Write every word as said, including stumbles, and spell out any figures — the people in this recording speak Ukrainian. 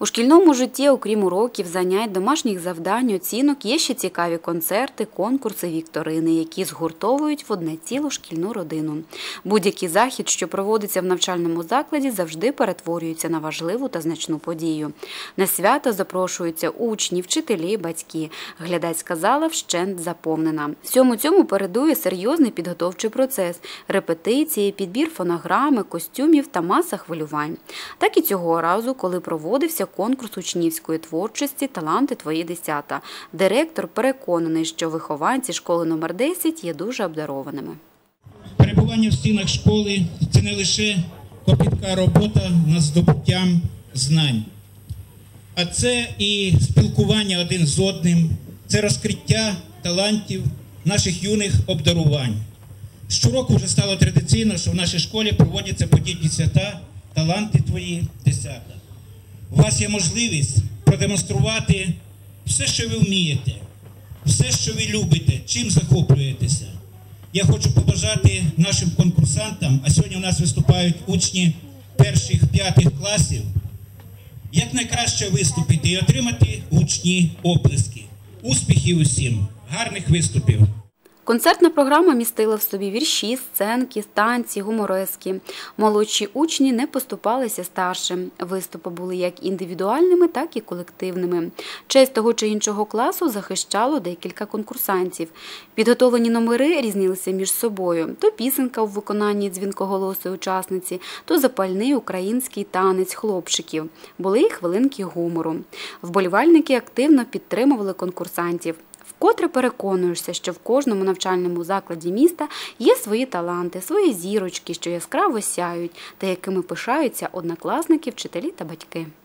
У шкільному житті, окрім уроків, занять, домашніх завдань, оцінок, є ще цікаві концерти, конкурси, вікторини, які згуртовують в одне цілу шкільну родину. Будь-який захід, що проводиться в навчальному закладі, завжди перетворюється на важливу та значну подію. На свято запрошуються учні, вчителі, батьки. Глядацька зала вщент заповнена. Всьому цьому передує серйозний підготовчий процес – репетиції, підбір фонограми, костюмів та маса хвилювань. Так і цього разу, коли проводився конкурс учнівської творчості «Таланти твої десята». Директор переконаний, що вихованці школи номер десять є дуже обдарованими. Перебування в стінах школи – це не лише копітка робота над здобуттям знань, а це і спілкування один з одним, це розкриття талантів наших юних обдарувань. Щороку вже стало традиційно, що в нашій школі проводяться подібні свята «Таланти твої десята». У вас є можливість продемонструвати все, що ви вмієте, все, що ви любите, чим захоплюєтеся. Я хочу побажати нашим конкурсантам, а сьогодні у нас виступають учні перших, п'ятих класів, якнайкраще виступити і отримати гучні оплески. Успіхів усім, гарних виступів! Концертна програма містила в собі вірші, сценки, танці, гуморески. Молодші учні не поступалися старшим. Виступи були як індивідуальними, так і колективними. Честь того чи іншого класу захищало декілька конкурсантів. Підготовлені номери різнилися між собою. То пісенька у виконанні дзвінкоголосої учасниці, то запальний український танець хлопчиків. Були й хвилинки гумору. Вболівальники активно підтримували конкурсантів. Вкотре переконуєшся, що в кожному навчальному закладі міста є свої таланти, свої зірочки, що яскраво сяють та якими пишаються однокласники, вчителі та батьки.